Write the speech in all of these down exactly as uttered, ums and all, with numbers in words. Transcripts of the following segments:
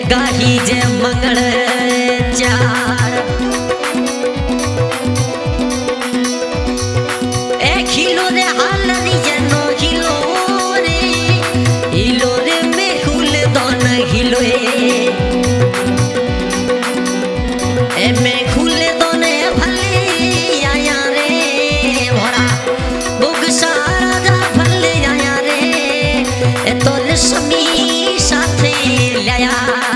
गाही जे मंगल चार ए खिलो रे हालरी जनो खिलो रे हिलो रे में हुल दोन हिलो ए में खुल दोन भले आया रे भरा बुग सारा जा भले आया रे ए तो लक्ष्मी साथे लाया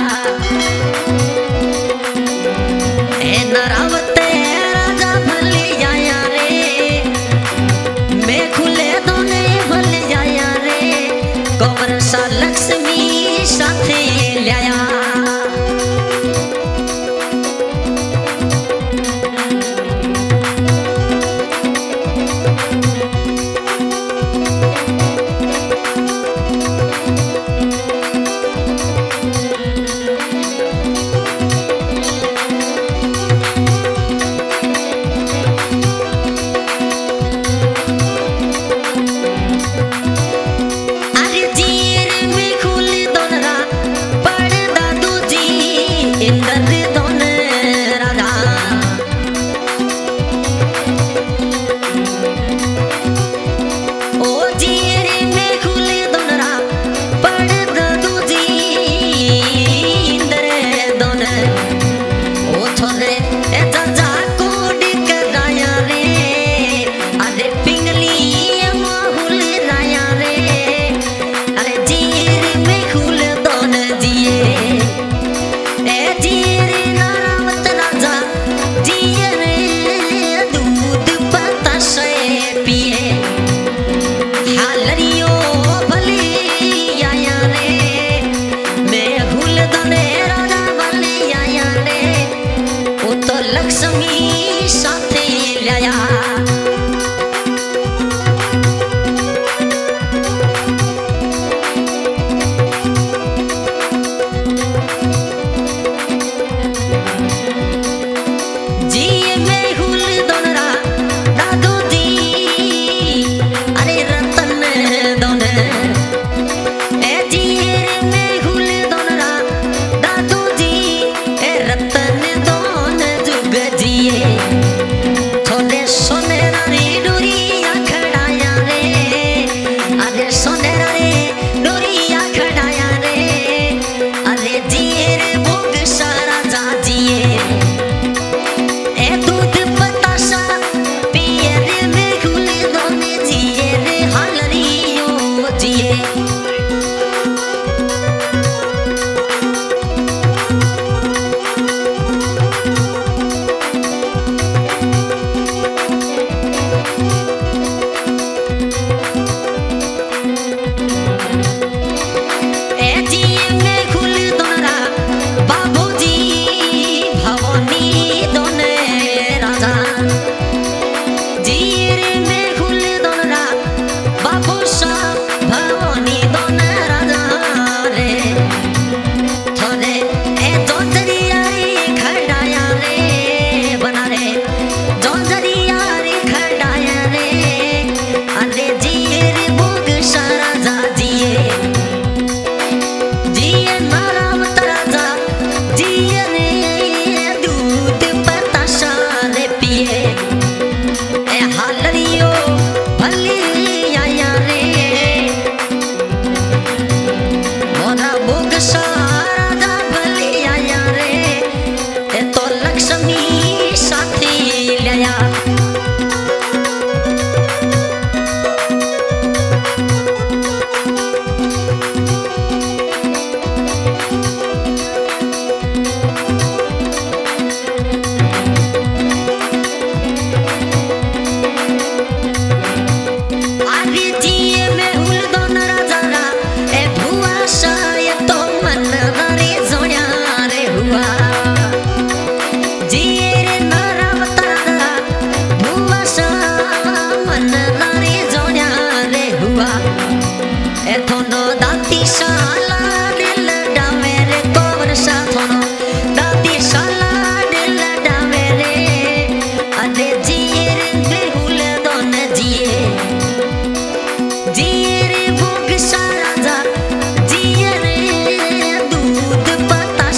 ए नरावते राजा भले आया रे मैं खुले दोने भले आया रे कबर सा लक्ष्मी साथे लाया लक्ष्मी साथे लाया जी में हुल दोनरा दादू जी अरे रतन दोन ए जी में हुल दोनरा दादू जी ए रतन दोन जुग जिए थोड़े सोनेरा रे डोरिया खड़ाया रे अरे सोनेरा रे डोरिया खड़ाया रे अरे जिए रे भोग सारा जा जिए ए दूध बतासा पिए रे में खुले दोने जिए रे हालरियो जिए जिए रे भोग सारा जा जिए रे दूध पता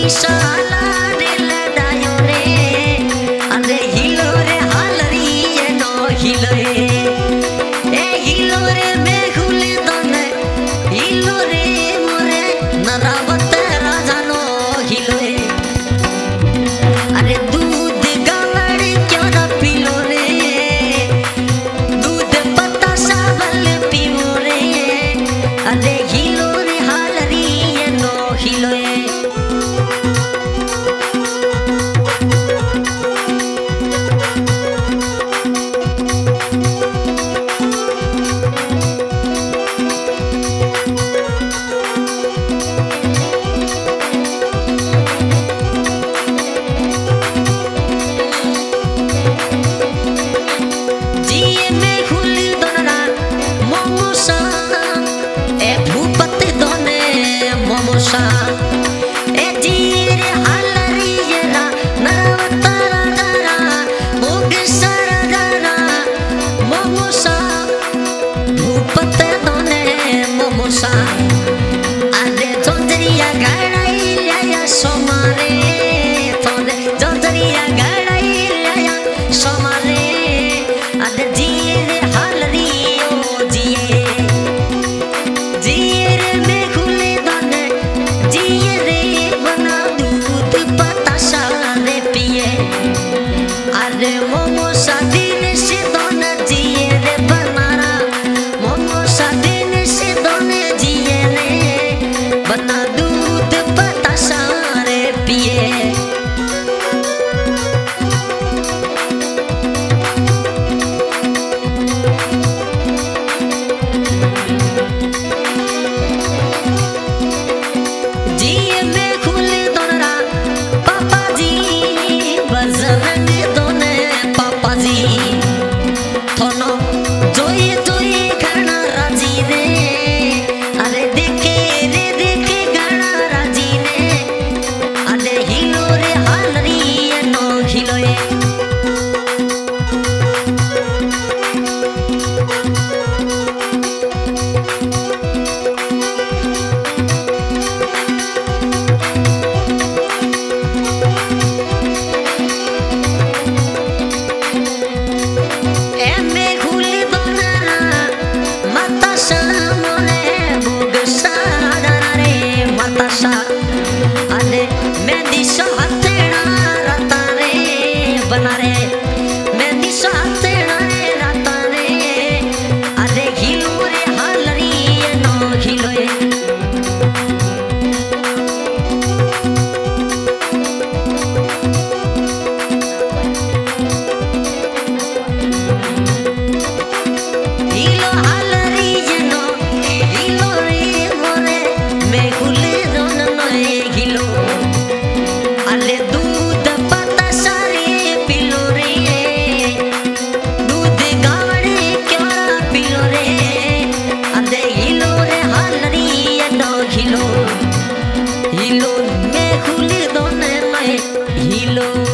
साला रे लदायो रे अरे हिलो रे हालरी ये नो हिलो ए हिलो रे मेघुले दोने हिलो रे मोरे नरावत राजा नो हिलो अरे दूध गावड़ क्यों ना पीलो रे दूध पत्ता सावल पीवो रे अरे हिलो रे हालरी ये नो हिलो जिए में खुल दोनरा मोमोसा ए भूपत दोने मोमोसा ए जीर हालरी येरा नरवतारा दरा भोग सारा दरा मोमोसा भूपत दोने मोमोसा अरे जोंदरिया गाड़ाई लाया सोमारे तोरे जोंदरिया गाड़ाई लाया सोमारे अरे जिए रे हालरी ओ जिए जिए रे में खुले दाने जिए रे बना दूध बतासा रे पिए अरे मोमोसा दिन से दोने जिए रे बनारा मोमोसा दिन से दोने जिए रे बना दूध बतासा रे पिए जिए में खुले दोनरा पापा जी बजरंग दोने पापा जी थोनो जोए जोए गाना राजी रे अरे देखे रे देखे गाना राजी रे अरे हिलो रे हालरी ये नो हिलो ए में खुले दोनरा मातासा मोने भोग सारा रे मातासा अरे मेहंदी सो हथेड़ा रता रे बना रे मेहंदी सो हथेड़ा रे रता रे अरे हिलो रे हालरी ये नो हिलो हिलो हालरी ये नो हिलो रे मोरे में खुले दोन नए हिलो अरे दूध पत्ता सारे पिलो रे दूध गावड़े क्यों पिलो रे अरे हिलो रे हालरी ये नो हिलो हिलो में खुले दोन नए हिलो